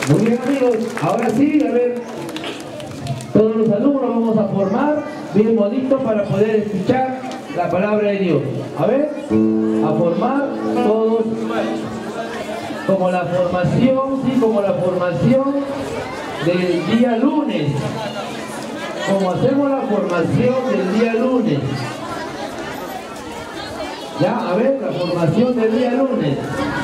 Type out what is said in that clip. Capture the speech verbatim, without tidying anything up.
Muy bien, amigos, ahora sí, a ver, todos los alumnos vamos a formar bien bonito para poder escuchar la palabra de Dios. A ver, a formar todos como la formación, sí, como la formación del día lunes. Como hacemos la formación del día lunes. Ya, a ver, la formación del día lunes.